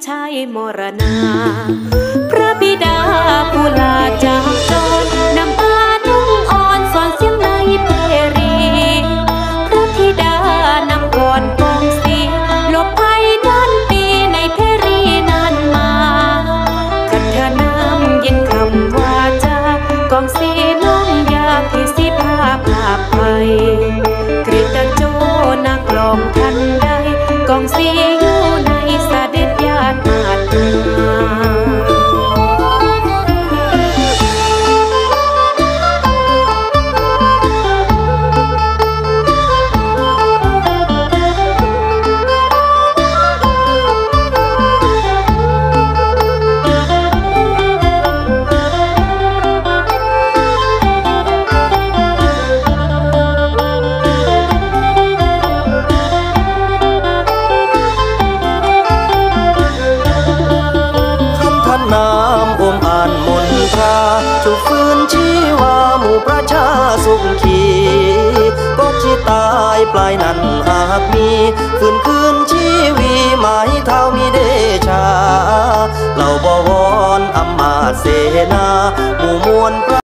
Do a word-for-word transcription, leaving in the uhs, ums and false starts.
ชายมรณาพระบิดาผู้ลาจากจรนำพาน้องอ่อนสอนเสียงในเพรีพระธิดานำก่อนกองสีหลบภัยด้านปีในเพรีนั้นมาขัดเธอน้ำเย็นคำว่าจากองสีน้องยาที่สิพาพาไปกรีดโจนักลองทันใดกองสีอยู่ในเสด็จญาติมาตราจุฟื้นชีวาหมู่ประชาสุขีก็คิดตายปลายนั้นหากมีฟื้นคืนชีวีหมายเท้ามีเดชาเหล่าบวรอำมาตย์เสนาหมู่มวล